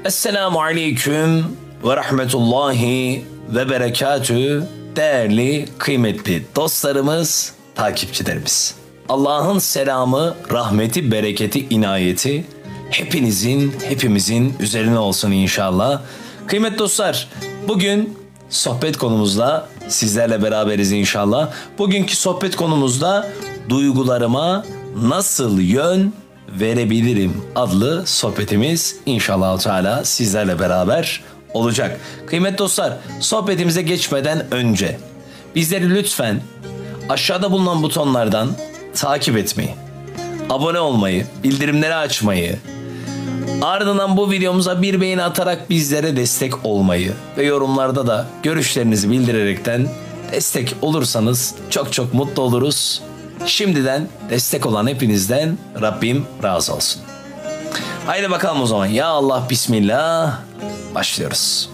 Esselamu Aleyküm ve Rahmetullahi ve Berekatü. Değerli, kıymetli dostlarımız, takipçilerimiz. Allah'ın selamı, rahmeti, bereketi, inayeti hepimizin üzerine olsun inşallah. Kıymetli dostlar, bugün sohbet konumuzla sizlerle beraberiz inşallah. Bugünkü sohbet konumuzda duygularıma nasıl yön verebilirim adlı sohbetimiz inşallah Teala sizlerle beraber olacak. Kıymetli dostlar, sohbetimize geçmeden önce bizleri lütfen aşağıda bulunan butonlardan takip etmeyi, abone olmayı, bildirimleri açmayı, ardından bu videomuza bir beğeni atarak bizlere destek olmayı ve yorumlarda da görüşlerinizi bildirerekten destek olursanız çok mutlu oluruz. Şimdiden destek olan hepinizden Rabbim razı olsun. Haydi bakalım o zaman. Ya Allah, Bismillah. Başlıyoruz.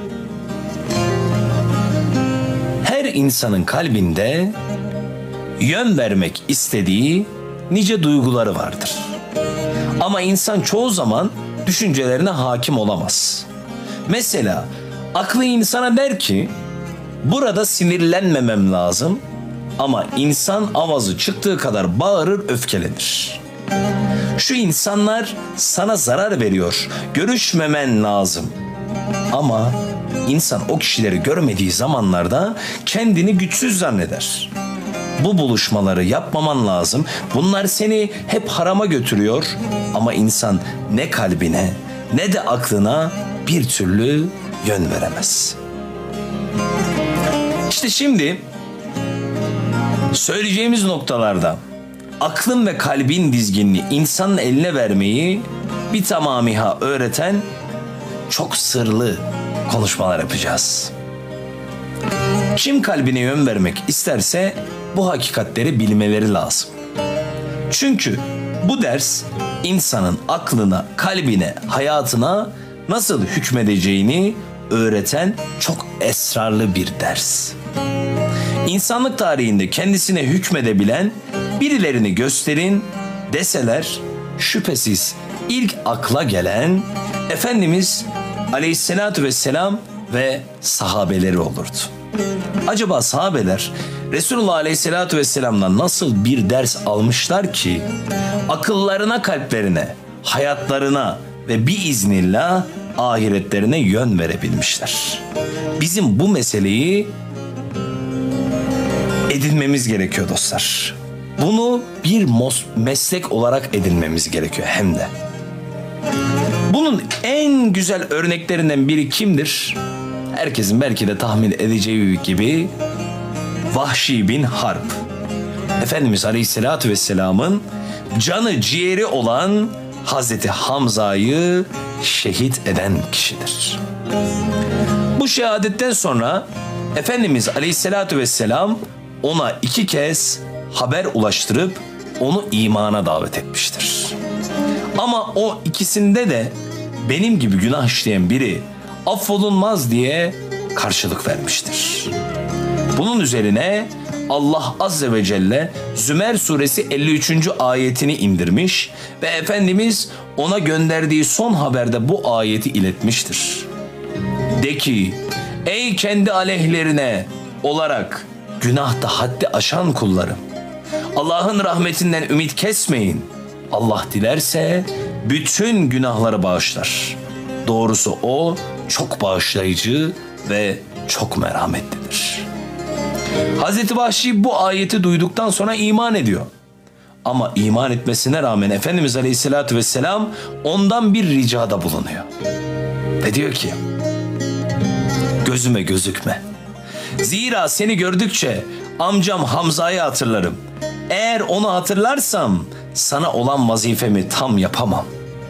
Her insanın kalbinde yön vermek istediği nice duyguları vardır. Ama insan çoğu zaman düşüncelerine hakim olamaz. Mesela aklı insana der ki burada sinirlenmemem lazım, ama insan avazı çıktığı kadar bağırır, öfkelenir. Şu insanlar sana zarar veriyor, görüşmemen lazım. Ama insan o kişileri görmediği zamanlarda kendini güçsüz zanneder. Bu buluşmaları yapmaman lazım. Bunlar seni hep harama götürüyor. Ama insan ne kalbine ne de aklına bir türlü yön veremez. İşte şimdi söyleyeceğimiz noktalarda aklın ve kalbin dizginini insanın eline vermeyi bir tamamiha öğreten çok sırlı konuşmalar yapacağız. Kim kalbine yön vermek isterse bu hakikatleri bilmeleri lazım. Çünkü bu ders insanın aklına, kalbine, hayatına nasıl hükmedeceğini öğreten çok esrarlı bir ders. İnsanlık tarihinde kendisine hükmedebilen birilerini gösterin deseler şüphesiz ilk akla gelen Efendimiz Aleyhisselatü Vesselam ve sahabeleri olurdu. Acaba sahabeler Resulullah Aleyhisselatü Vesselam'dan nasıl bir ders almışlar ki akıllarına, kalplerine, hayatlarına ve biiznillah ahiretlerine yön verebilmişler? Bizim bu meseleyi edinmemiz gerekiyor dostlar. Bunu bir meslek olarak edinmemiz gerekiyor hem de. Bunun en güzel örneklerinden biri kimdir? Herkesin belki de tahmin edeceği gibi Vahşi bin Harp. Efendimiz Aleyhisselatü Vesselam'ın canı ciğeri olan Hazreti Hamza'yı şehit eden kişidir. Bu şehadetten sonra Efendimiz Aleyhisselatü Vesselam ona 2 kez haber ulaştırıp onu imana davet etmiştir. Ama o ikisinde de benim gibi günah işleyen biri affolunmaz diye karşılık vermiştir. Bunun üzerine Allah Azze ve Celle Zümer suresi 53. ayetini indirmiş ve Efendimiz ona gönderdiği son haberde bu ayeti iletmiştir. De ki, ey kendi aleyhlerine olarak günahta haddi aşan kullarım, Allah'ın rahmetinden ümit kesmeyin. Allah dilerse bütün günahları bağışlar. Doğrusu o çok bağışlayıcı ve çok merhametlidir. Hazreti Vahşi bu ayeti duyduktan sonra iman ediyor. Ama iman etmesine rağmen Efendimiz Aleyhisselatü Vesselam ondan bir ricada bulunuyor. Ve diyor ki, gözüme gözükme. Zira seni gördükçe amcam Hamza'yı hatırlarım. Eğer onu hatırlarsam sana olan vazifemi tam yapamam.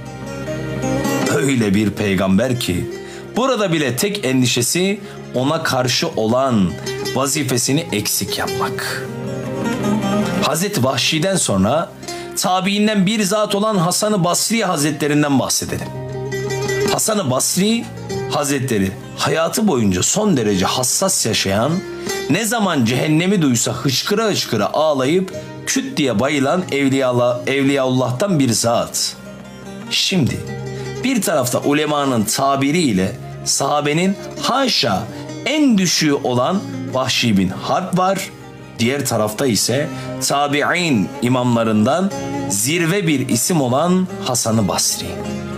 Öyle bir peygamber ki burada bile tek endişesi ona karşı olan vazifesini eksik yapmak. Hazreti Vahşi'den sonra tabiinden bir zat olan Hasan-ı Basri Hazretlerinden bahsedelim. Hasan-ı Basri Hazretleri hayatı boyunca son derece hassas yaşayan, ne zaman cehennemi duysa hıçkıra hıçkıra ağlayıp küt diye bayılan Evliyaullah'tan bir zat. Şimdi Bir tarafta ulemanın tabiriyle sahabenin haşa en düşüğü olan Vahşi bin Harp var. Diğer tarafta ise tabi'in imamlarından zirve bir isim olan Hasan-ı Basri.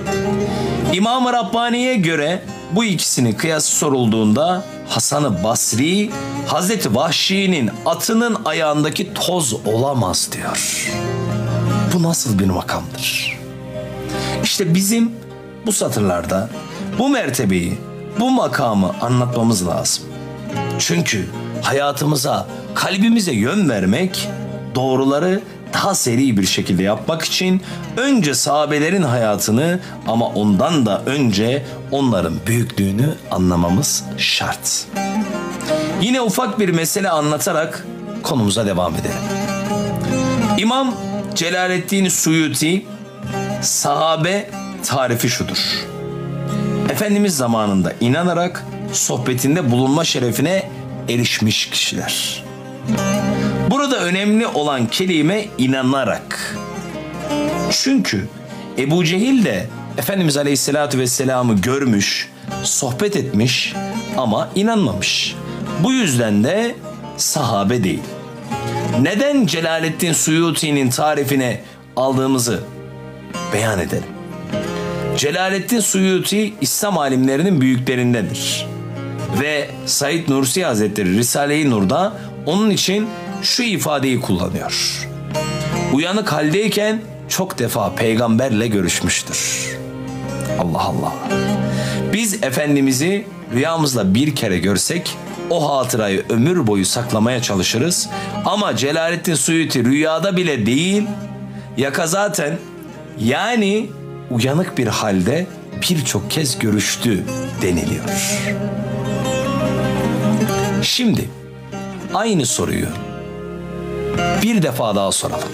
İmam-ı Rabbani'ye göre bu ikisinin kıyası sorulduğunda Hasan-ı Basri, Hazreti Vahşi'nin atının ayağındaki toz olamaz diyor. Bu nasıl bir makamdır? İşte bizim bu satırlarda bu mertebeyi, bu makamı anlatmamız lazım. Çünkü hayatımıza, kalbimize yön vermek, doğruları daha seri bir şekilde yapmak için önce sahabelerin hayatını ama ondan da önce onların büyüklüğünü anlamamız şart. Yine ufak bir mesele anlatarak konumuza devam edelim. İmam Celaleddin Suyuti sahabe tarifi şudur: Efendimiz zamanında inanarak sohbetinde bulunma şerefine erişmiş kişiler. Burada önemli olan kelime inanarak. Çünkü Ebu Cehil de Efendimiz Aleyhisselatü Vesselam'ı görmüş, sohbet etmiş ama inanmamış. Bu yüzden de sahabe değil. Neden Celaleddin Suyuti'nin tarifine aldığımızı beyan edelim. Celaleddin Suyuti İslam alimlerinin büyüklerindendir. Ve Said Nursi Hazretleri Risale-i Nur'da onun için şu ifadeyi kullanıyor: uyanık haldeyken çok defa peygamberle görüşmüştür. Allah Allah. Biz Efendimiz'i rüyamızda bir kere görsek o hatırayı ömür boyu saklamaya çalışırız. Ama Celaleddin Suyuti rüyada bile değil, yakazaten yani uyanık bir halde birçok kez görüştü deniliyor. Şimdi aynı soruyu bir defa daha soralım.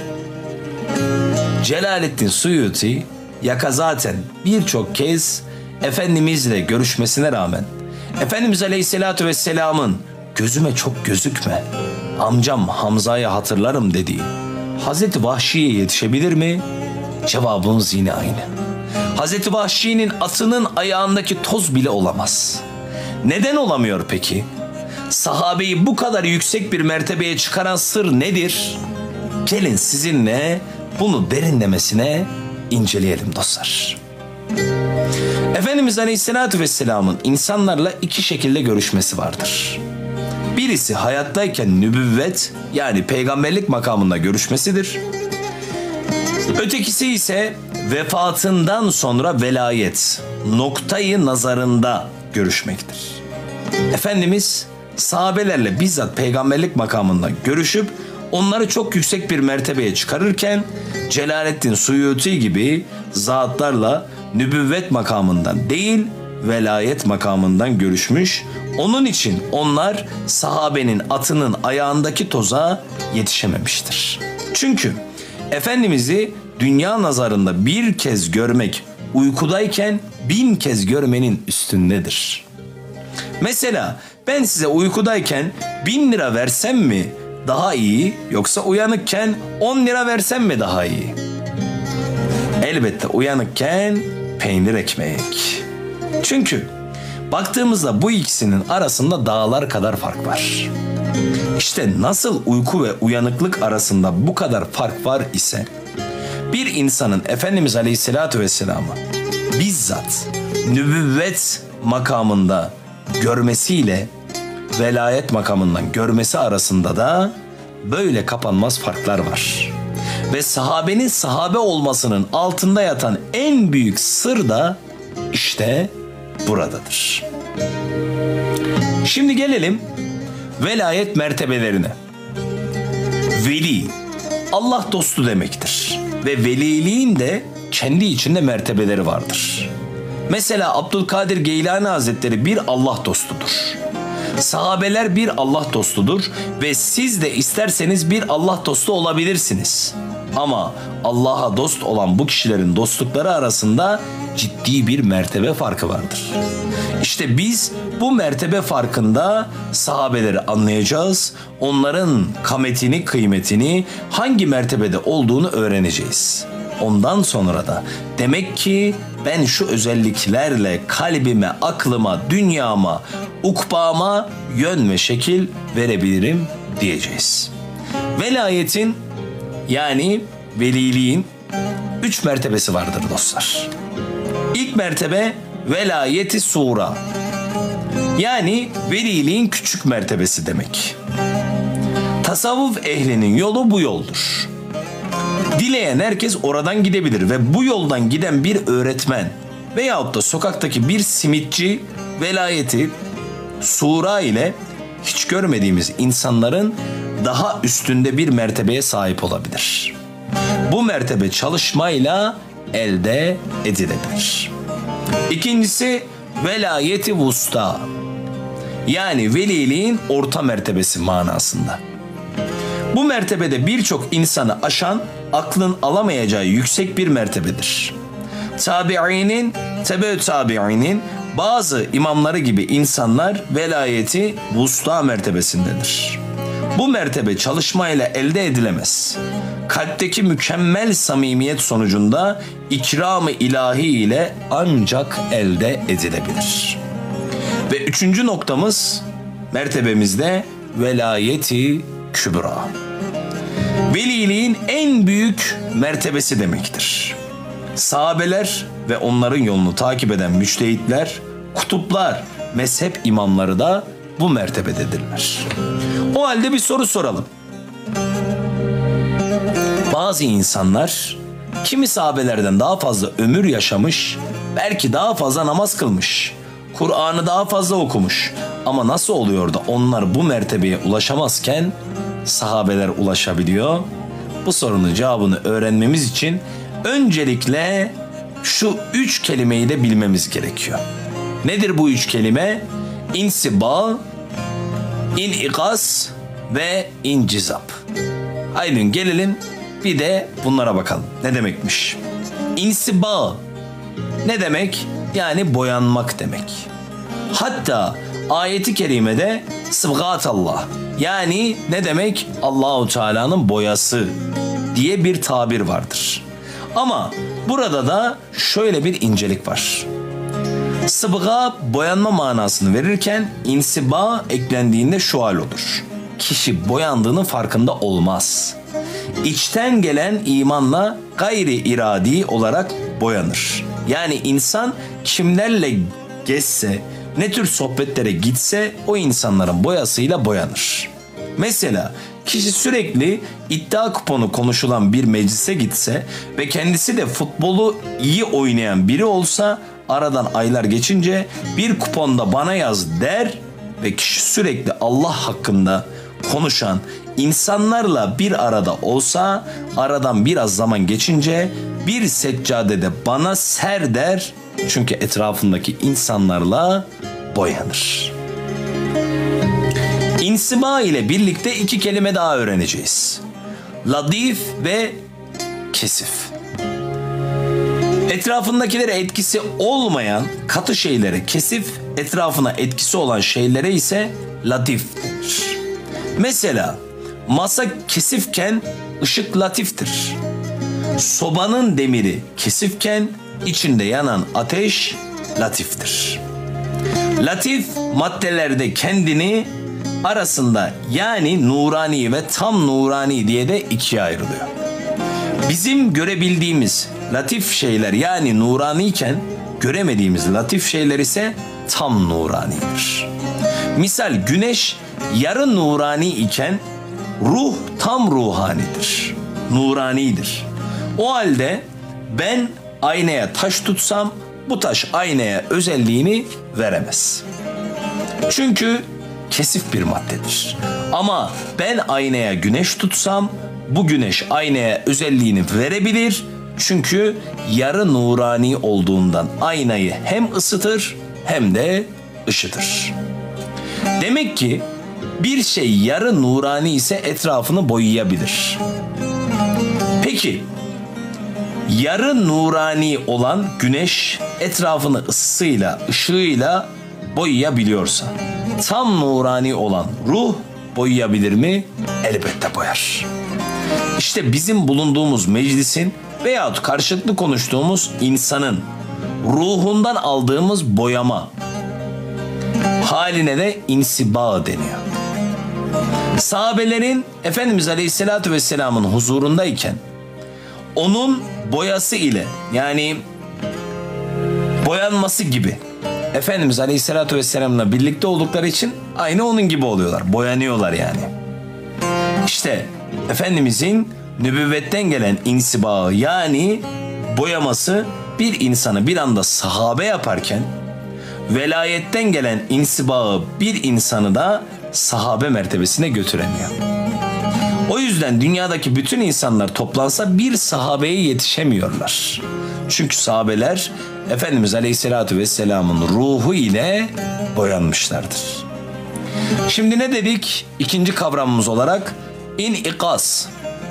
Celaleddin Suyuti yakazaten birçok kez Efendimizle görüşmesine rağmen Efendimiz Aleyhisselatü Vesselam'ın gözüme çok gözükme, amcam Hamza'yı hatırlarım dediği Hazreti Vahşi'ye yetişebilir mi? Cevabımız yine aynı. Hazreti Vahşi'nin atının ayağındaki toz bile olamaz. Neden olamıyor peki? Sahabeyi bu kadar yüksek bir mertebeye çıkaran sır nedir? Gelin sizinle bunu derinlemesine inceleyelim dostlar. Efendimiz Aleyhisselatü Vesselam'ın insanlarla iki şekilde görüşmesi vardır. Birisi hayattayken nübüvvet yani peygamberlik makamında görüşmesidir. Ötekisi ise vefatından sonra velayet, noktayı nazarında görüşmektir. Efendimiz sahabelerle bizzat peygamberlik makamında görüşüp onları çok yüksek bir mertebeye çıkarırken Celaleddin Suyuti gibi zatlarla nübüvvet makamından değil velayet makamından görüşmüş. Onun için onlar sahabenin atının ayağındaki toza yetişememiştir. Çünkü Efendimiz'i dünya nazarında bir kez görmek uykudayken 1000 kez görmenin üstündedir. Mesela ben size uykudayken 1000 lira versem mi daha iyi, yoksa uyanıkken 10 lira versem mi daha iyi? Elbette uyanıkken peynir ekmek. Çünkü baktığımızda bu ikisinin arasında dağlar kadar fark var. İşte nasıl uyku ve uyanıklık arasında bu kadar fark var ise bir insanın Efendimiz Aleyhisselatü Vesselam'ı bizzat nübüvvet makamında görmesiyle velayet makamından görmesi arasında da böyle kapanmaz farklar var. Ve sahabenin sahabe olmasının altında yatan en büyük sır da işte buradadır. Şimdi gelelim velayet mertebelerine. Veli, Allah dostu demektir. Ve veliliğin de kendi içinde mertebeleri vardır. Mesela Abdülkadir Geylani Hazretleri bir Allah dostudur. Sahabeler bir Allah dostudur ve siz de isterseniz bir Allah dostu olabilirsiniz. Ama Allah'a dost olan bu kişilerin dostlukları arasında ciddi bir mertebe farkı vardır. İşte biz bu mertebe farkında sahabeleri anlayacağız. Onların kametini, kıymetini, hangi mertebede olduğunu öğreneceğiz. Ondan sonra da demek ki ben şu özelliklerle kalbime, aklıma, dünyama, ukbama yön ve şekil verebilirim diyeceğiz. Velayetin yani veliliğin 3 mertebesi vardır dostlar. İlk mertebe velayeti sura. Yani veliliğin küçük mertebesi demek. Tasavvuf ehlinin yolu bu yoldur. Dileyen herkes oradan gidebilir ve bu yoldan giden bir öğretmen veyahut da sokaktaki bir simitçi velayeti sura ile hiç görmediğimiz insanların daha üstünde bir mertebeye sahip olabilir. Bu mertebe çalışmayla elde edilebilir. İkincisi velayeti vusta. Yani veliliğin orta mertebesi manasında. Bu mertebede birçok insanı aşan, aklın alamayacağı yüksek bir mertebedir. Tabi'inin, tebe-ü tabi'inin bazı imamları gibi insanlar velayeti vusta mertebesindedir. Bu mertebe çalışmayla elde edilemez. Kalpteki mükemmel samimiyet sonucunda ikram-ı ilahi ile ancak elde edilebilir. Ve üçüncü noktamız mertebemizde velayeti kübra. Veliliğin en büyük mertebesi demektir. Sahabeler ve onların yolunu takip eden müçtehitler, kutuplar, mezhep imamları da bu mertebededirler. O halde bir soru soralım. Bazı insanlar kimi sahabelerden daha fazla ömür yaşamış, belki daha fazla namaz kılmış, Kur'an'ı daha fazla okumuş. Ama nasıl oluyor da onlar bu mertebeye ulaşamazken sahabeler ulaşabiliyor? Bu sorunun cevabını öğrenmemiz için öncelikle şu 3 kelimeyi de bilmemiz gerekiyor. Nedir bu 3 kelime? İnsiba, inikas ve incizap. Haydi gelelim bir de bunlara bakalım. Ne demekmiş? İnsiba ne demek? Yani boyanmak demek. Hatta ayeti kerimede sıbgatallah yani ne demek? Allahu Teala'nın boyası diye bir tabir vardır. Ama burada da şöyle bir incelik var. Sıbga boyanma manasını verirken insiba eklendiğinde şu hal olur. Kişi boyandığının farkında olmaz. İçten gelen imanla gayri iradi olarak boyanır. Yani insan kimlerle gezse, ne tür sohbetlere gitse o insanların boyasıyla boyanır. Mesela kişi sürekli iddia kuponu konuşulan bir meclise gitse ve kendisi de futbolu iyi oynayan biri olsa aradan aylar geçince bir kuponda bana yaz der ve kişi sürekli Allah hakkında konuşan insanlarla bir arada olsa aradan biraz zaman geçince bir seccadede bana ser der çünkü etrafındaki insanlarla boyanır. İnsiba ile birlikte 2 kelime daha öğreneceğiz. Latif ve kesif. Etrafındakilere etkisi olmayan katı şeylere kesif, etrafına etkisi olan şeylere ise latif denir. Mesela masa kesifken ışık latiftir. Sobanın demiri kesifken içinde yanan ateş latiftir. Latif maddelerde kendini arasında yani nurani ve tam nurani diye de ikiye ayrılıyor. Bizim görebildiğimiz latif şeyler yani nuraniyken göremediğimiz latif şeyler ise tam nuranidir. Misal güneş yarı nurani iken ruh tam ruhanidir, nuranidir. O halde ben aynaya taş tutsam bu taş aynaya özelliğini veremez. Çünkü kesif bir maddedir. Ama ben aynaya güneş tutsam bu güneş aynaya özelliğini verebilir. Çünkü yarı nurani olduğundan aynayı hem ısıtır hem de ışıtır. Demek ki bir şey yarı nurani ise etrafını boyayabilir. Peki yarı nurani olan güneş etrafını ısısıyla, ışığıyla boyayabiliyorsa tam nurani olan ruh boyayabilir mi? Elbette boyar. İşte bizim bulunduğumuz meclisin veyahut karşılıklı konuştuğumuz insanın ruhundan aldığımız boyama haline de insiba deniyor. Sahabelerin Efendimiz Aleyhisselatü Vesselam'ın huzurundayken onun boyası ile, yani boyanması gibi, Efendimiz Aleyhisselatü Vesselam'la birlikte oldukları için aynı onun gibi oluyorlar. Boyanıyorlar yani. İşte Efendimizin nübüvvetten gelen insibağı, yani boyaması, bir insanı bir anda sahabe yaparken, velayetten gelen insibağı bir insanı da sahabe mertebesine götüremiyor. O yüzden dünyadaki bütün insanlar toplansa bir sahabeye yetişemiyorlar. Çünkü sahabeler Efendimiz Aleyhisselatü Vesselam'ın ruhu ile boyanmışlardır. Şimdi ne dedik? İkinci kavramımız olarak İnikaz.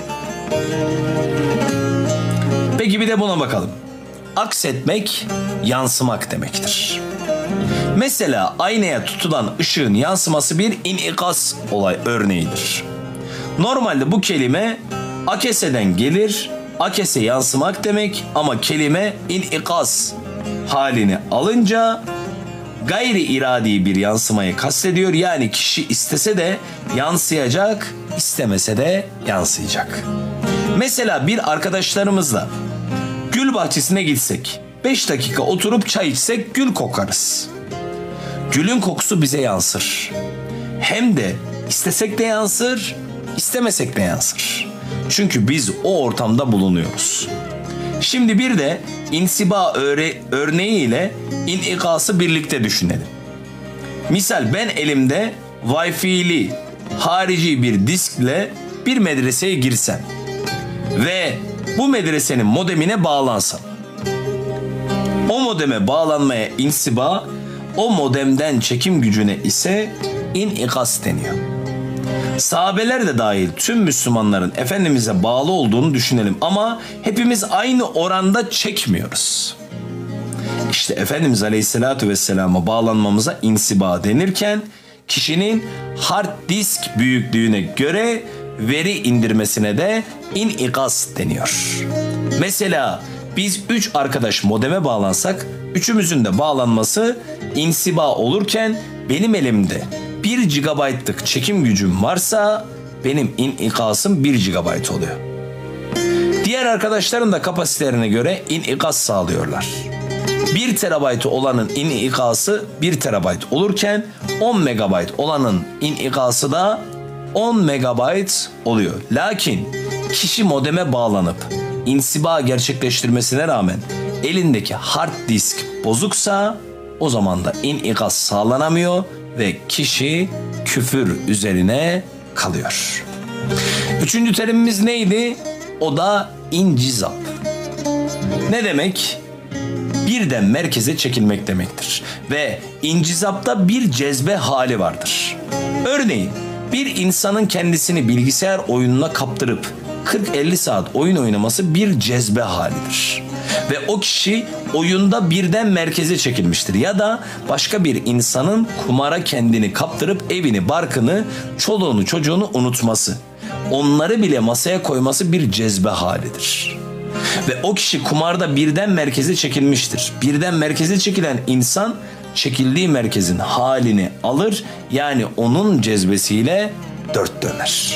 Peki bir de buna bakalım. Aksetmek, yansımak demektir. Mesela aynaya tutulan ışığın yansıması bir inikaz olay örneğidir. Normalde bu kelime akeseden gelir, akese yansımak demek, ama kelime inikaz halini alınca gayri iradi bir yansımayı kastediyor. Yani kişi istese de yansıyacak, istemese de yansıyacak. Mesela bir arkadaşlarımızla gül bahçesine gitsek, 5 dakika oturup çay içsek gül kokarız. Gülün kokusu bize yansır. Hem de istesek de yansır, istemesek de yansır. Çünkü biz o ortamda bulunuyoruz. Şimdi bir de insiba örneğiyle inikası birlikte düşünelim. Misal ben elimde Wi-Fi'li harici bir diskle bir medreseye girsem ve bu medresenin modemine bağlansam. O modeme bağlanmaya insiba, o modemden çekim gücüne ise inikas deniyor. Sahabeler de dahil tüm Müslümanların Efendimiz'e bağlı olduğunu düşünelim ama hepimiz aynı oranda çekmiyoruz. İşte Efendimiz Aleyhisselatü Vesselam'a bağlanmamıza insiba denirken kişinin hard disk büyüklüğüne göre veri indirmesine de inikas deniyor. Mesela biz 3 arkadaş modeme bağlansak üçümüzün de bağlanması insiba olurken benim elimde 1 GB'lık çekim gücüm varsa benim inikasım 1 GB oluyor. Diğer arkadaşların da kapasitelerine göre inikas sağlıyorlar. 1 TB olanın inikası 1 TB olurken 10 MB olanın inikası da 10 MB oluyor. Lakin kişi modeme bağlanıp insiba gerçekleştirmesine rağmen elindeki hard disk bozuksa o zaman da inikas sağlanamıyor ve kişi küfür üzerine kalıyor. Üçüncü terimimiz neydi? O da incizap. Ne demek? Birden merkeze çekilmek demektir. Ve incizapta bir cezbe hali vardır. Örneğin bir insanın kendisini bilgisayar oyununa kaptırıp 40-50 saat oyun oynaması bir cezbe halidir. Ve o kişi oyunda birden merkeze çekilmiştir. Ya da başka bir insanın kumara kendini kaptırıp evini, barkını, çoluğunu, çocuğunu unutması, onları bile masaya koyması bir cezbe halidir. Ve o kişi kumarda birden merkeze çekilmiştir. Birden merkeze çekilen insan çekildiği merkezin halini alır. Yani onun cezbesiyle dört döner.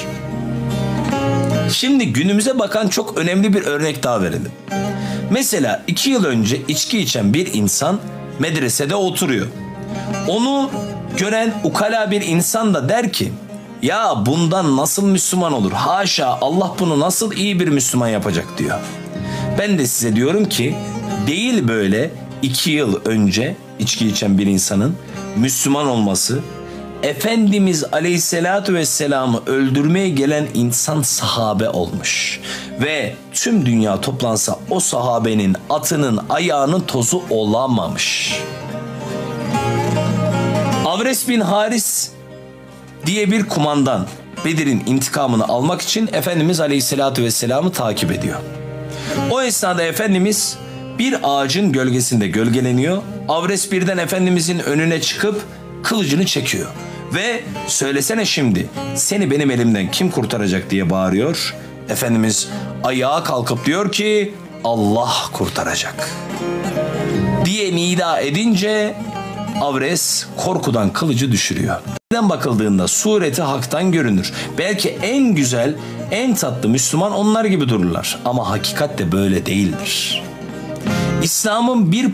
Şimdi günümüze bakan çok önemli bir örnek daha verelim. Mesela 2 yıl önce içki içen bir insan medresede oturuyor. Onu gören ukala bir insan da der ki, ya bundan nasıl Müslüman olur? Haşa, Allah bunu nasıl iyi bir Müslüman yapacak diyor. Ben de size diyorum ki değil, böyle 2 yıl önce içki içen bir insanın Müslüman olması, Efendimiz Aleyhisselatü Vesselam'ı öldürmeye gelen insan sahabe olmuş. Ve tüm dünya toplansa o sahabenin atının ayağının tozu olamamış. Avres bin Haris diye bir kumandan Bedir'in intikamını almak için Efendimiz Aleyhisselatü Vesselam'ı takip ediyor. O esnada Efendimiz bir ağacın gölgesinde gölgeleniyor. Avres birden Efendimizin önüne çıkıp kılıcını çekiyor. Ve söylesene şimdi seni benim elimden kim kurtaracak diye bağırıyor. Efendimiz ayağa kalkıp diyor ki Allah kurtaracak. diye nida edince Avres korkudan kılıcı düşürüyor. Neden bakıldığında sureti haktan görünür. Belki en güzel, en tatlı Müslüman onlar gibi dururlar. Ama hakikat de böyle değildir. İslam'ın bir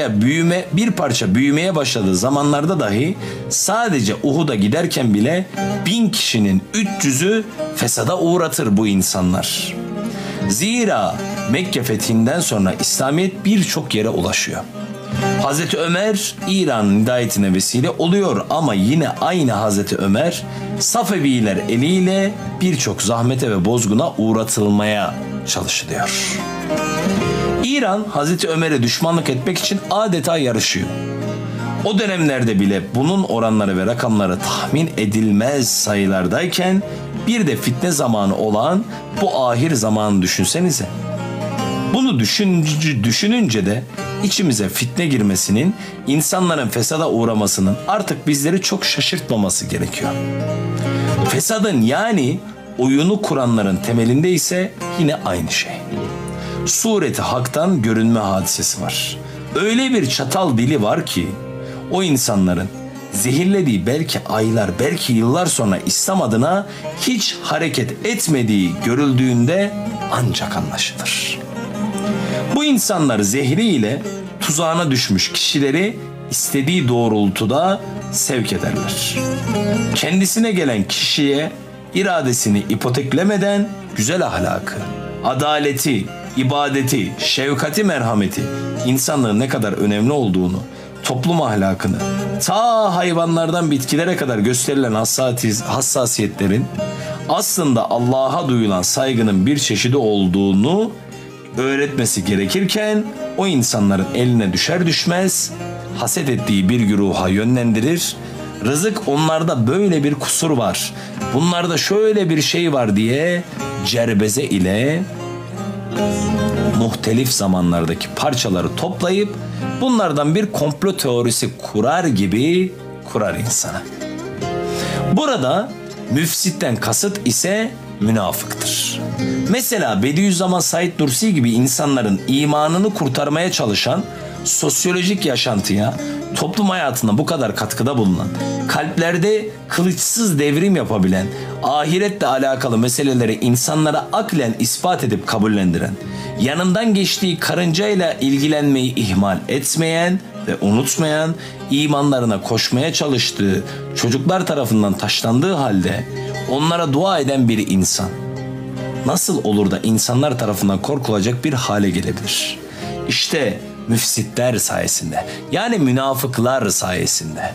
parça büyümeye başladığı zamanlarda dahi sadece Uhud'a giderken bile 1000 kişinin 300'ü fesada uğratır bu insanlar. Zira Mekke fethinden sonra İslamiyet birçok yere ulaşıyor. Hazreti Ömer İran'ın hidayetine vesile oluyor ama yine aynı Hazreti Ömer Safeviler eliyle birçok zahmete ve bozguna uğratılmaya çalışılıyor. İran Hazreti Ömer'e düşmanlık etmek için adeta yarışıyor. O dönemlerde bile bunun oranları ve rakamları tahmin edilmez sayılardayken bir de fitne zamanı olan bu ahir zamanı düşünsenize. Bunu düşününce de içimize fitne girmesinin, insanların fesada uğramasının artık bizleri çok şaşırtmaması gerekiyor. Fesadın yani oyunu kuranların temelinde ise yine aynı şey. Sureti haktan görünme hadisesi var. Öyle bir çatal dili var ki o insanların zehirlediği belki aylar, belki yıllar sonra İslam adına hiç hareket etmediği görüldüğünde ancak anlaşılır. Bu insanlar zehriyle tuzağına düşmüş kişileri istediği doğrultuda sevk ederler. Kendisine gelen kişiye iradesini ipoteklemeden güzel ahlakı, adaleti, ibadeti, şefkati, merhameti, insanlığın ne kadar önemli olduğunu, toplum ahlakını, ta hayvanlardan bitkilere kadar gösterilen hassasiyetlerin aslında Allah'a duyulan saygının bir çeşidi olduğunu öğretmesi gerekirken o insanların eline düşer düşmez haset ettiği bir güruha yönlendirir. Rızık onlarda böyle bir kusur var, bunlarda şöyle bir şey var diye cerbeze ile muhtelif zamanlardaki parçaları toplayıp bunlardan bir komplo teorisi kurar gibi kurar insana. Burada müfsitten kasıt ise münafıktır. Mesela Bediüzzaman Said Nursi gibi insanların imanını kurtarmaya çalışan, sosyolojik yaşantıya, toplum hayatına bu kadar katkıda bulunan, kalplerde kılıçsız devrim yapabilen, ahiretle alakalı meseleleri insanlara aklen ispat edip kabullendiren, yanından geçtiği karıncayla ilgilenmeyi ihmal etmeyen ve unutmayan, imanlarına koşmaya çalıştığı çocuklar tarafından taşlandığı halde onlara dua eden bir insan nasıl olur da insanlar tarafından korkulacak bir hale gelebilir? İşte müfsitler sayesinde, yani münafıklar sayesinde.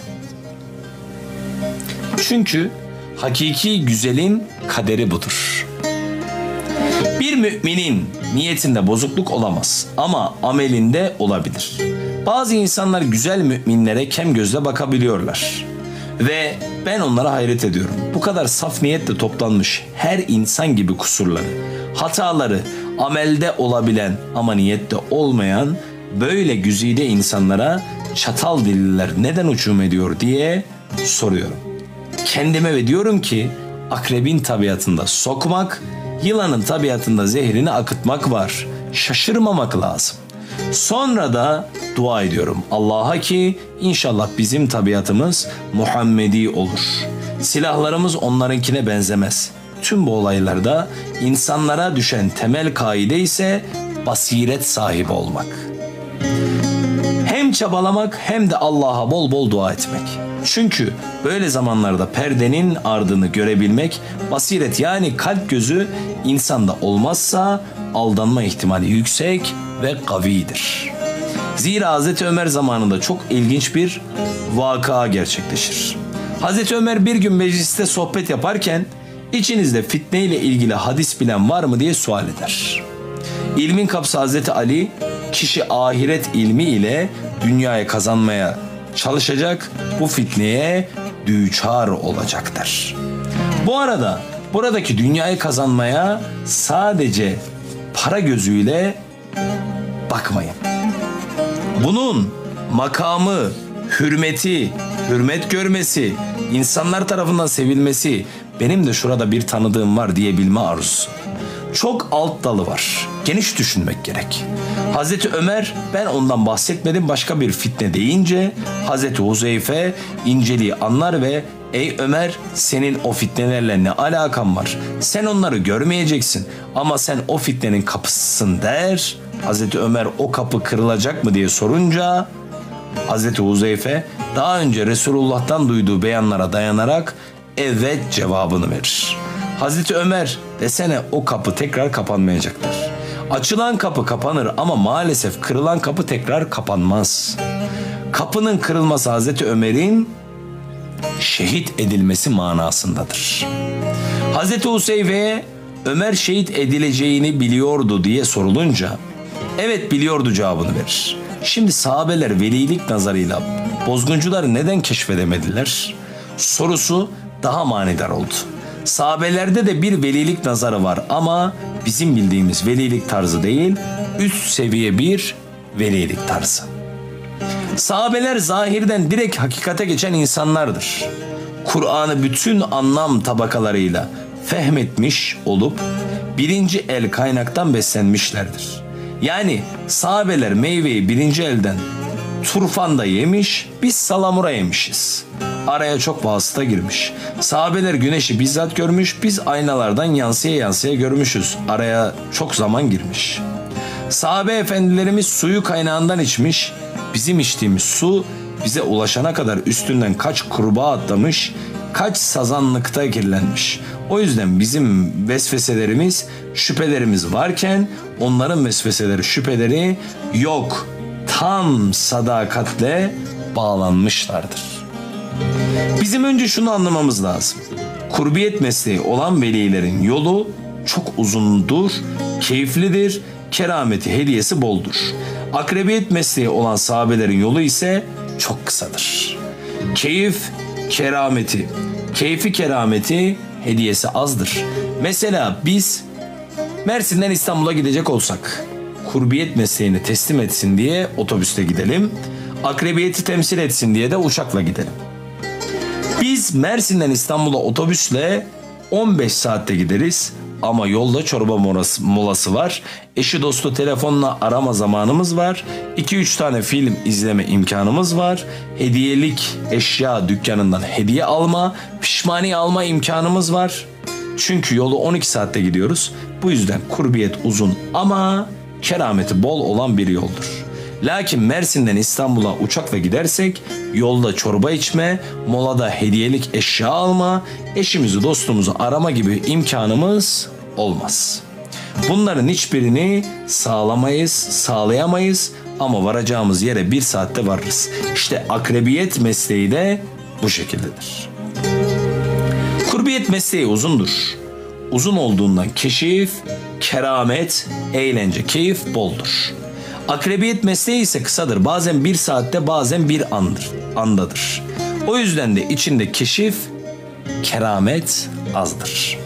Çünkü hakiki güzelin kaderi budur. Bir müminin niyetinde bozukluk olamaz ama amelinde olabilir. Bazı insanlar güzel müminlere kem gözle bakabiliyorlar. Ve ben onlara hayret ediyorum. Bu kadar saf niyetle toplanmış her insan gibi kusurları, hataları, amelde olabilen ama niyette olmayan böyle güzide insanlara çatal dilliler neden hücum ediyor diye soruyorum. Kendime ve diyorum ki akrebin tabiatında sokmak, yılanın tabiatında zehrini akıtmak var. Şaşırmamak lazım. Sonra da dua ediyorum Allah'a ki inşallah bizim tabiatımız Muhammedi olur. Silahlarımız onlarınkine benzemez. Tüm bu olaylarda insanlara düşen temel kaide ise basiret sahibi olmak. Hem çabalamak hem de Allah'a bol bol dua etmek. Çünkü böyle zamanlarda perdenin ardını görebilmek, basiret yani kalp gözü insanda olmazsa aldanma ihtimali yüksek ve kavidir. Zira Hazreti Ömer zamanında çok ilginç bir vaka gerçekleşir. Hazreti Ömer bir gün mecliste sohbet yaparken içinizde fitne ile ilgili hadis bilen var mı diye sual eder. İlmin kapısı Hazreti Ali, kişi ahiret ilmi ile dünyaya kazanmaya çalışacak, bu fitneye düçar olacaktır. Bu arada buradaki dünyayı kazanmaya sadece para gözüyle bakmayın. Bunun makamı, hürmeti, hürmet görmesi, insanlar tarafından sevilmesi, benim de şurada bir tanıdığım var diyebilme arzusu. Çok alt dalı var. Geniş düşünmek gerek. Hazreti Ömer ben ondan bahsetmedim başka bir fitne deyince Hazreti Huzeyfe inceliği anlar ve ey Ömer senin o fitnelerle ne alakan var? Sen onları görmeyeceksin ama sen o fitnenin kapısısın der. Hazreti Ömer o kapı kırılacak mı diye sorunca Hazreti Huzeyfe daha önce Resulullah'tan duyduğu beyanlara dayanarak evet cevabını verir. Hazreti Ömer desene o kapı tekrar kapanmayacaktır. Açılan kapı kapanır ama maalesef kırılan kapı tekrar kapanmaz. Kapının kırılması Hazreti Ömer'in şehit edilmesi manasındadır. Hazreti Huzeyfe'ye Ömer şehit edileceğini biliyordu diye sorulunca evet biliyordu cevabını verir. Şimdi sahabeler velilik nazarıyla bozguncuları neden keşfedemediler? Sorusu daha manidar oldu. Sahabelerde de bir velilik nazarı var ama bizim bildiğimiz velilik tarzı değil, üst seviye bir velilik tarzı. Sahabeler zahirden direkt hakikate geçen insanlardır. Kur'an'ı bütün anlam tabakalarıyla fehmetmiş olup birinci el kaynaktan beslenmişlerdir. Yani sahabeler meyveyi birinci elden turfanda yemiş, biz salamura yemişiz. Araya çok vasıta girmiş. Sahabeler güneşi bizzat görmüş, biz aynalardan yansıya yansıya görmüşüz. Araya çok zaman girmiş. Sahabe efendilerimiz suyu kaynağından içmiş, bizim içtiğimiz su bize ulaşana kadar üstünden kaç kurbağa atlamış, kaç sazanlıkta kirlenmiş. O yüzden bizim vesveselerimiz, şüphelerimiz varken onların vesveseleri, şüpheleri yok. Tam sadakatle bağlanmışlardır. Bizim önce şunu anlamamız lazım. Kurbiyet mesleği olan velilerin yolu çok uzundur, keyiflidir, kerameti, hediyesi boldur. Akrebiyet mesleği olan sahabelerin yolu ise çok kısadır. Keyfi kerameti, hediyesi azdır. Mesela biz Mersin'den İstanbul'a gidecek olsak, kurbiyet mesleğini teslim etsin diye otobüste gidelim, akrebiyeti temsil etsin diye de uçakla gidelim. Biz Mersin'den İstanbul'a otobüsle 15 saatte gideriz ama yolda çorba molası var. Eşi dostu telefonla arama zamanımız var. 2-3 tane film izleme imkanımız var. Hediyelik eşya dükkanından hediye alma, pişmaniye alma imkanımız var. Çünkü yolu 12 saatte gidiyoruz. Bu yüzden kurbiyet uzun ama kerameti bol olan bir yoldur. Lakin Mersin'den İstanbul'a uçakla gidersek yolda çorba içme, molada hediyelik eşya alma, eşimizi dostumuzu arama gibi imkanımız olmaz. Bunların hiçbirini sağlayamayız ama varacağımız yere 1 saatte varırız. İşte akrebiyet mesleği de bu şekildedir. Kurbiyet mesleği uzundur. Uzun olduğundan keşif, keramet, eğlence, keyif boldur. Akrebiyet mesleği ise kısadır. Bazen 1 saatte bazen bir andadır. O yüzden de içinde keşif, keramet azdır.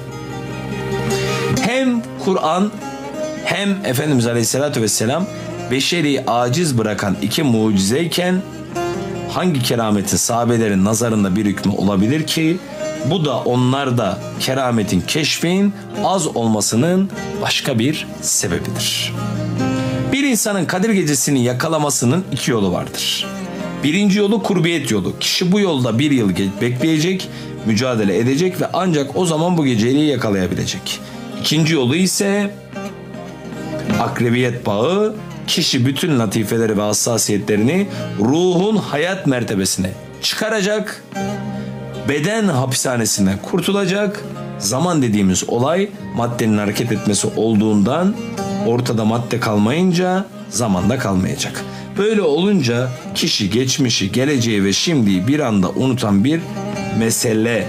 Hem Kur'an hem Efendimiz Aleyhisselatü Vesselam beşeri aciz bırakan 2 mucizeyken hangi kerametin sahabelerin nazarında bir hükmü olabilir ki? Bu da onlarda kerametin keşfin az olmasının başka bir sebebidir. Bir insanın Kadir Gecesi'ni yakalamasının 2 yolu vardır. Birinci yolu kurbiyet yolu. Kişi bu yolda 1 yıl bekleyecek, mücadele edecek ve ancak o zaman bu geceliği yakalayabilecek. İkinci yolu ise akrebiyet bağı. Kişi bütün latifeleri ve hassasiyetlerini ruhun hayat mertebesine çıkaracak, beden hapishanesinden kurtulacak. Zaman dediğimiz olay maddenin hareket etmesi olduğundan ortada madde kalmayınca zaman da kalmayacak. Böyle olunca kişi geçmişi, geleceği ve şimdiyi bir anda unutan bir mesele.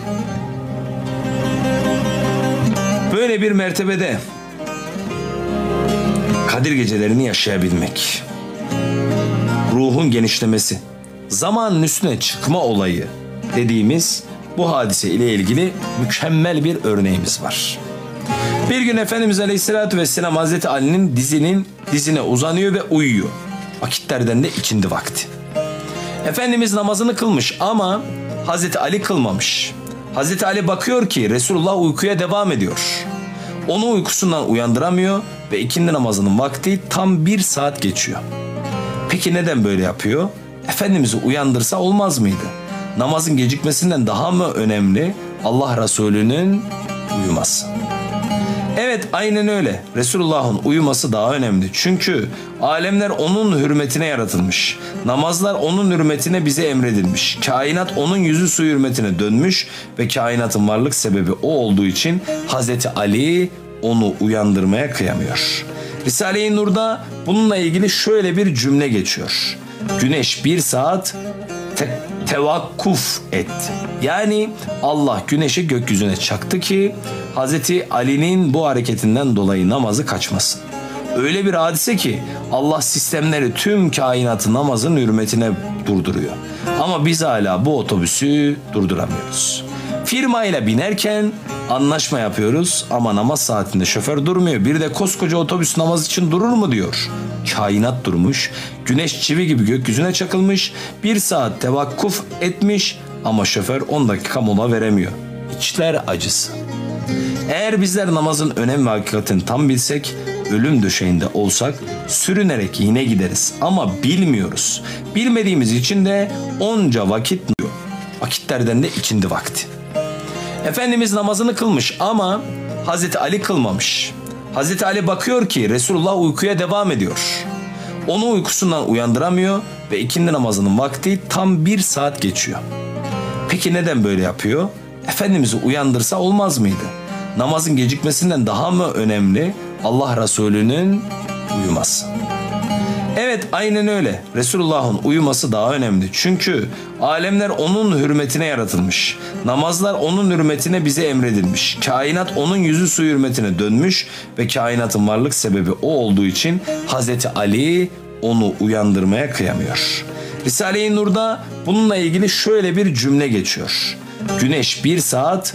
Böyle bir mertebede Kadir gecelerini yaşayabilmek, ruhun genişlemesi, zamanın üstüne çıkma olayı dediğimiz bu hadise ile ilgili mükemmel bir örneğimiz var. Bir gün Efendimiz Aleyhisselatü Vesselam Hazreti Ali'nin dizine uzanıyor ve uyuyor. Vakitlerden de ikindi vakti. Efendimiz namazını kılmış ama Hazreti Ali kılmamış. Hazreti Ali bakıyor ki Resulullah uykuya devam ediyor. Onu uykusundan uyandıramıyor ve ikindi namazının vakti tam 1 saat geçiyor. Peki neden böyle yapıyor? Efendimiz'i uyandırsa olmaz mıydı? Namazın gecikmesinden daha mı önemli Allah Resulü'nün uyuması? Evet, aynen öyle. Resulullah'ın uyuması daha önemli. Çünkü alemler onun hürmetine yaratılmış. Namazlar onun hürmetine bize emredilmiş. Kainat onun yüzü su hürmetine dönmüş ve kainatın varlık sebebi o olduğu için Hazreti Ali onu uyandırmaya kıyamıyor. Risale-i Nur'da bununla ilgili şöyle bir cümle geçiyor. Güneş 1 saat tevakkuf etti. Yani Allah güneşi gökyüzüne çaktı ki Hazreti Ali'nin bu hareketinden dolayı namazı kaçmasın. Öyle bir hadise ki Allah sistemleri tüm kainatı namazın hürmetine durduruyor. Ama biz hala bu otobüsü durduramıyoruz. Firmayla binerken anlaşma yapıyoruz ama namaz saatinde şoför durmuyor. Bir de koskoca otobüs namaz için durur mu diyor. Kainat durmuş, güneş çivi gibi gökyüzüne çakılmış, 1 saat tevakkuf etmiş ama şoför 10 dakika mola veremiyor. İçler acısı. Eğer bizler namazın önem ve hakikatini tam bilsek, ölüm döşeğinde olsak sürünerek yine gideriz ama bilmiyoruz. Bilmediğimiz için de onca vakit diyor. Vakitlerden de ikindi vakti. Efendimiz namazını kılmış ama Hazreti Ali kılmamış. Hazreti Ali bakıyor ki Resulullah uykuya devam ediyor. Onu uykusundan uyandıramıyor ve ikindi namazının vakti tam 1 saat geçiyor. Peki neden böyle yapıyor? Efendimiz'i uyandırsa olmaz mıydı? Namazın gecikmesinden daha mı önemli Allah Resulü'nün uyuması? Evet, aynen öyle. Resulullah'ın uyuması daha önemli. Çünkü alemler onun hürmetine yaratılmış. Namazlar onun hürmetine bize emredilmiş. Kainat onun yüzü su hürmetine dönmüş ve kainatın varlık sebebi o olduğu için Hazreti Ali onu uyandırmaya kıyamıyor. Risale-i Nur'da bununla ilgili şöyle bir cümle geçiyor. Güneş 1 saat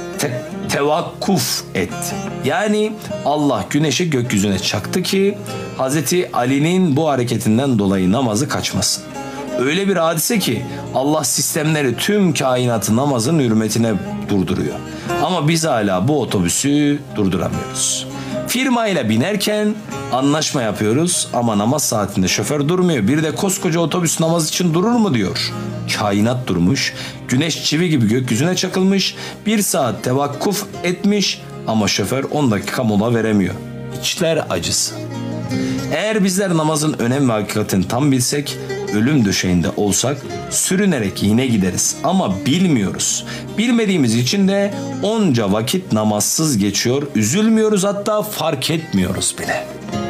tevakkuf etti. Yani Allah güneşi gökyüzüne çaktı ki Hazreti Ali'nin bu hareketinden dolayı namazı kaçmasın. Öyle bir hadise ki Allah sistemleri tüm kainatı namazın hürmetine durduruyor. Ama biz hala bu otobüsü durduramıyoruz. Firmayla binerken anlaşma yapıyoruz ama namaz saatinde şoför durmuyor. Bir de koskoca otobüs namaz için durur mu diyor. Kainat durmuş, güneş çivi gibi gökyüzüne çakılmış, 1 saat tevakkuf etmiş ama şoför 10 dakika mola veremiyor. İçler acısı. Eğer bizler namazın önem ve hakikatini tam bilsek, ölüm döşeğinde olsak sürünerek yine gideriz ama bilmiyoruz. Bilmediğimiz için de onca vakit namazsız geçiyor, üzülmüyoruz, hatta fark etmiyoruz bile.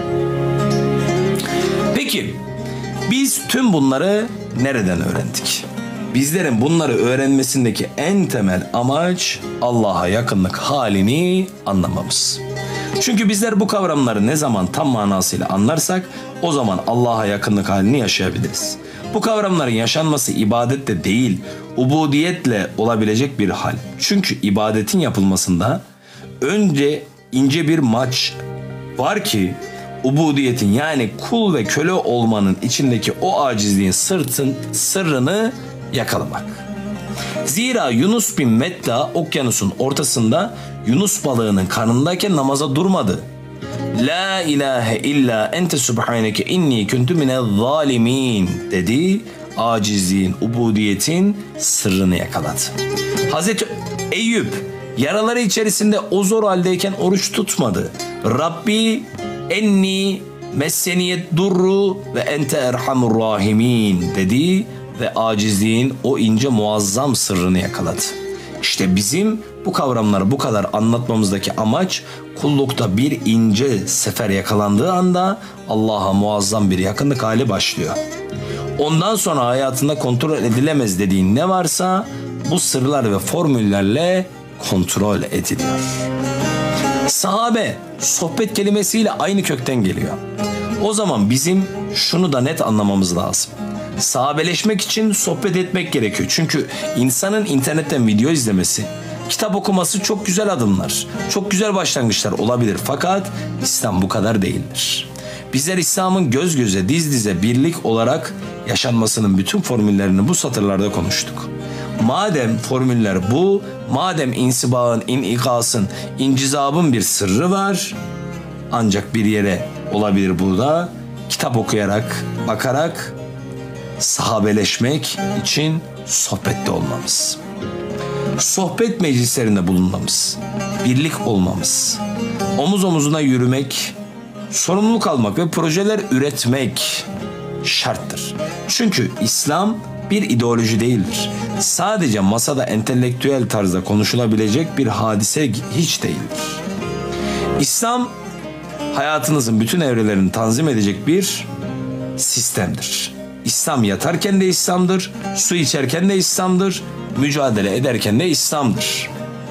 Peki biz tüm bunları nereden öğrendik? Bizlerin bunları öğrenmesindeki en temel amaç Allah'a yakınlık halini anlamamız. Çünkü bizler bu kavramları ne zaman tam manasıyla anlarsak o zaman Allah'a yakınlık halini yaşayabiliriz. Bu kavramların yaşanması ibadetle değil, ubudiyetle olabilecek bir hal. Çünkü ibadetin yapılmasında önce ince bir maç var ki ubudiyetin, yani kul ve köle olmanın içindeki o acizliğin sırrını yakalamak. Zira Yunus bin Metta okyanusun ortasında Yunus balığının karnındayken namaza durmadı. La ilahe illa ente subhaneke inni kuntu minel zalimin dedi. Acizliğin, ubudiyetin sırrını yakaladı. Hazreti Eyüp yaraları içerisinde o zor haldeyken oruç tutmadı. Rabbi enni messeniyet durru ve ente erhamur rahimin dedi ve acizliğin o ince muazzam sırrını yakaladı. İşte bizim bu kavramları bu kadar anlatmamızdaki amaç, kullukta bir ince sefer yakalandığı anda Allah'a muazzam bir yakınlık hali başlıyor. Ondan sonra hayatında kontrol edilemez dediğin ne varsa bu sırlar ve formüllerle kontrol ediliyor. Sahabe sohbet kelimesiyle aynı kökten geliyor. O zaman bizim şunu da net anlamamız lazım. Sahabeleşmek için sohbet etmek gerekiyor. Çünkü insanın internetten video izlemesi, kitap okuması çok güzel adımlar, çok güzel başlangıçlar olabilir. Fakat İslam bu kadar değildir. Bizler İslam'ın göz göze, diz dize birlik olarak yaşanmasının bütün formüllerini bu satırlarda konuştuk. Madem formüller bu, madem insibağın, inikasın, incizabın bir sırrı var, ancak bir yere olabilir burada. Kitap okuyarak, bakarak, sahabeleşmek için sohbette olmamız. Sohbet meclislerinde bulunmamız, birlik olmamız, omuz omuzuna yürümek, sorumluluk almak ve projeler üretmek şarttır. Çünkü İslam bir ideoloji değildir. Sadece masada entelektüel tarzda konuşulabilecek bir hadise hiç değildir. İslam hayatınızın bütün evrelerini tanzim edecek bir sistemdir. İslam yatarken de İslam'dır, su içerken de İslam'dır, mücadele ederken de İslam'dır.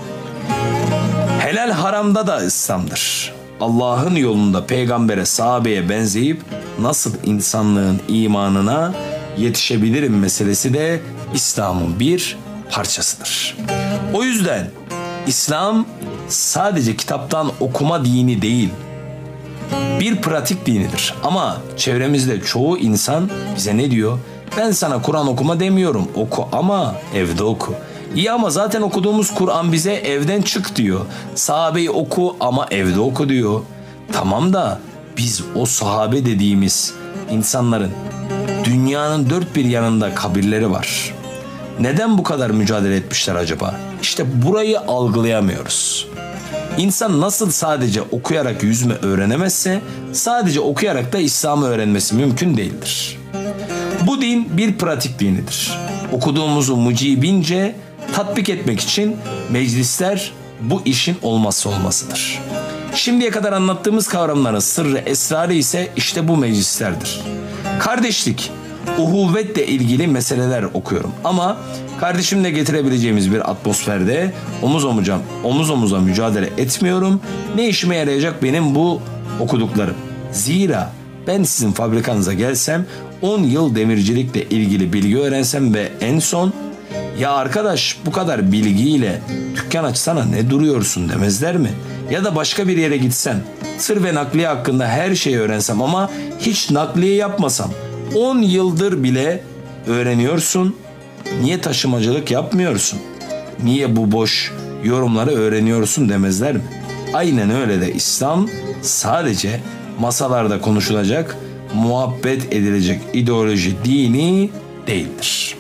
Helal haramda da İslam'dır. Allah'ın yolunda peygambere, sahabeye benzeyip nasıl insanlığın imanına yetişebilirim meselesi de İslam'ın bir parçasıdır. O yüzden İslam sadece kitaptan okuma dini değil, bir pratik dinidir. Ama çevremizde çoğu insan bize ne diyor? Ben sana Kur'an okuma demiyorum. Oku ama evde oku. İyi ama zaten okuduğumuz Kur'an bize evden çık diyor. Sahabeyi oku ama evde oku diyor. Tamam da biz o sahabe dediğimiz insanların dünyanın dört bir yanında kabirleri var. Neden bu kadar mücadele etmişler acaba? İşte burayı algılayamıyoruz. İnsan nasıl sadece okuyarak yüzme öğrenemezse, sadece okuyarak da İslam'ı öğrenmesi mümkün değildir. Bu din bir pratik dinidir. Okuduğumuzu mucibince tatbik etmek için meclisler bu işin olmazsa olmazıdır. Şimdiye kadar anlattığımız kavramların sırrı, esrarı ise işte bu meclislerdir. Kardeşlik, uhuvvetle ilgili meseleler okuyorum ama kardeşimle getirebileceğimiz bir atmosferde omuz omuza mücadele etmiyorum. Ne işime yarayacak benim bu okuduklarım? Zira ben sizin fabrikanıza gelsem 10 yıl demircilikle ilgili bilgi öğrensem ve en son ya arkadaş bu kadar bilgiyle dükkan açsana ne duruyorsun demezler mi? Ya da başka bir yere gitsem tır ve nakliye hakkında her şeyi öğrensem ama hiç nakliye yapmasam 10 yıldır bile öğreniyorsun. Niye taşımacılık yapmıyorsun? Niye bu boş yorumları öğreniyorsun demezler mi? Aynen öyle de İslam sadece masalarda konuşulacak, muhabbet edilecek ideoloji dini değildir.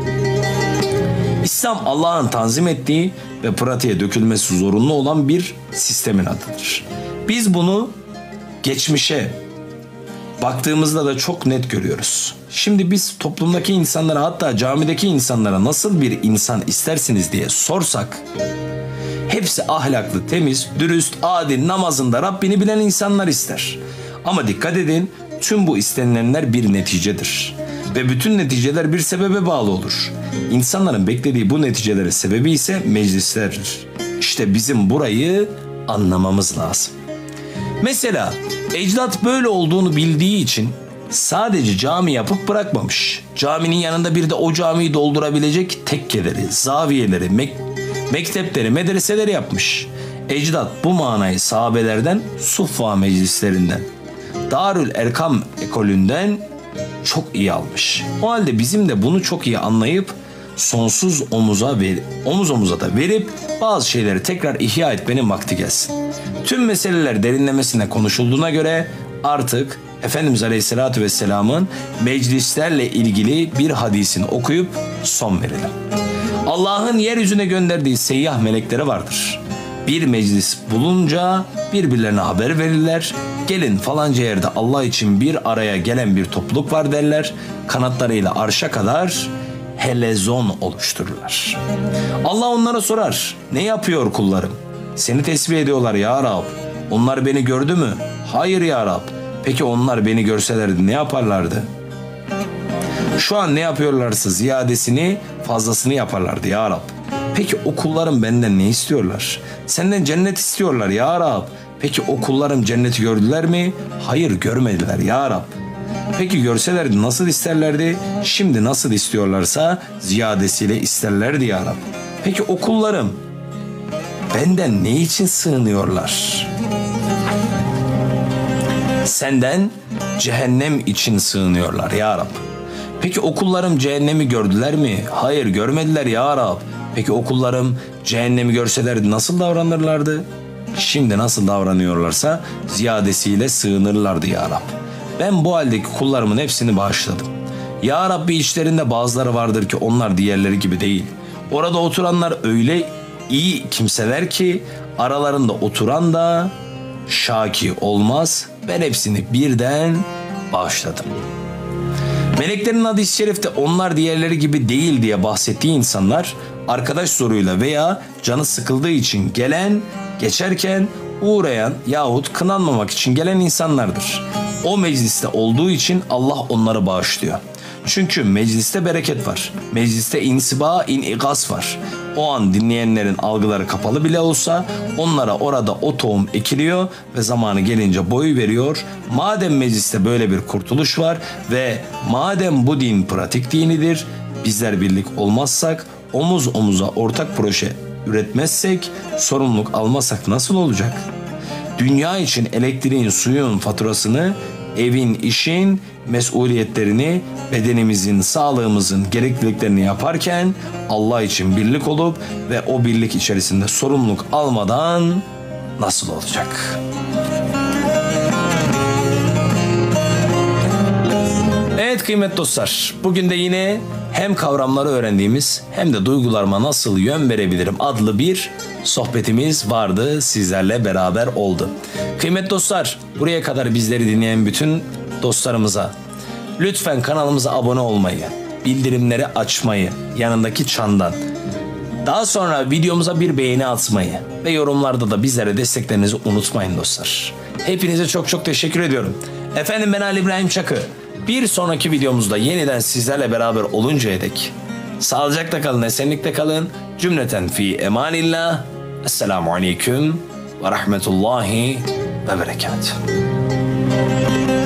İslam Allah'ın tanzim ettiği ve pratiğe dökülmesi zorunlu olan bir sistemin adıdır. Biz bunu geçmişe baktığımızda da çok net görüyoruz. Şimdi biz toplumdaki insanlara, hatta camideki insanlara nasıl bir insan istersiniz diye sorsak, hepsi ahlaklı, temiz, dürüst, adil, namazında Rabbini bilen insanlar ister. Ama dikkat edin, tüm bu istenilenler bir neticedir. Ve bütün neticeler bir sebebe bağlı olur. İnsanların beklediği bu neticelerin sebebi ise meclislerdir. İşte bizim burayı anlamamız lazım. Mesela ecdat böyle olduğunu bildiği için sadece cami yapıp bırakmamış. Caminin yanında bir de o camiyi doldurabilecek tekkeleri, zaviyeleri, mektepleri, medreseleri yapmış. Ecdat bu manayı sahabelerden, Suffa meclislerinden, Darül Erkam ekolünden çok iyi almış. O halde bizim de bunu çok iyi anlayıp sonsuz omuz omuza da verip bazı şeyleri tekrar ihya etmenin vakti gelsin. Tüm meseleler derinlemesine konuşulduğuna göre artık Efendimiz Aleyhisselatü Vesselam'ın meclislerle ilgili bir hadisini okuyup son verelim. Allah'ın yeryüzüne gönderdiği seyyah melekleri vardır. Bir meclis bulunca birbirlerine haber verirler. Gelin falanca yerde Allah için bir araya gelen bir topluluk var derler. Kanatlarıyla arşa kadar helezon oluştururlar. Allah onlara sorar. Ne yapıyor kullarım? Seni tesbih ediyorlar ya Rab. Onlar beni gördü mü? Hayır ya Rab. Peki onlar beni görselerdi ne yaparlardı? Şu an ne yapıyorlarsa ziyadesini, fazlasını yaparlardı ya Rab. Peki o kullarım benden ne istiyorlar? Senden cennet istiyorlar ya Rab. Peki o kullarım cenneti gördüler mi? Hayır, görmediler ya Rab. Peki görselerdi nasıl isterlerdi? Şimdi nasıl istiyorlarsa ziyadesiyle isterlerdi ya Rab. Peki o kullarım benden ne için sığınıyorlar? Senden cehennem için sığınıyorlar ya Rab. Peki okullarım cehennemi gördüler mi? Hayır, görmediler ya Rab. Peki okullarım cehennemi görselerdi nasıl davranırlardı? Şimdi nasıl davranıyorlarsa ziyadesiyle sığınırlardı ya Rab. Ben bu haldeki kullarımın hepsini bağışladım. Ya Rabbi, içlerinde bazıları vardır ki onlar diğerleri gibi değil. Orada oturanlar öyle iyi kimseler ki aralarında oturan da şaki olmaz. Ben hepsini birden bağışladım. Meleklerin hadis-i şerifte onlar diğerleri gibi değil diye bahsettiği insanlar arkadaş zoruyla veya canı sıkıldığı için gelen, geçerken uğrayan yahut kınanmamak için gelen insanlardır. O mecliste olduğu için Allah onları bağışlıyor. Çünkü mecliste bereket var. Mecliste insiba, inikas var. O an dinleyenlerin algıları kapalı bile olsa onlara orada o tohum ekiliyor ve zamanı gelince boy veriyor. Madem mecliste böyle bir kurtuluş var ve madem bu din pratik dinidir, bizler birlik olmazsak, omuz omuza ortak proje üretmezsek, sorumluluk almasak nasıl olacak? Dünya için elektriğin, suyun faturasını, evin, işin mesuliyetlerini, bedenimizin, sağlığımızın gerekliliklerini yaparken Allah için birlik olup ve o birlik içerisinde sorumluluk almadan nasıl olacak? Evet kıymetli dostlar, bugün de yine hem kavramları öğrendiğimiz hem de duygularıma nasıl yön verebilirim adlı bir sohbetimiz vardı, sizlerle beraber oldu. Kıymetli dostlar, buraya kadar bizleri dinleyen bütün dostlarımıza lütfen kanalımıza abone olmayı, bildirimleri açmayı, yanındaki çandan, daha sonra videomuza bir beğeni atmayı ve yorumlarda da bizlere desteklerinizi unutmayın dostlar. Hepinize çok çok teşekkür ediyorum. Efendim, ben Ali İbrahim Çakı. Bir sonraki videomuzda yeniden sizlerle beraber oluncaya dek sağlıcakla kalın, esenlikle kalın. Cümleten fi emanillah. Esselamu aleyküm ve rahmetullahi ve berekatuhu.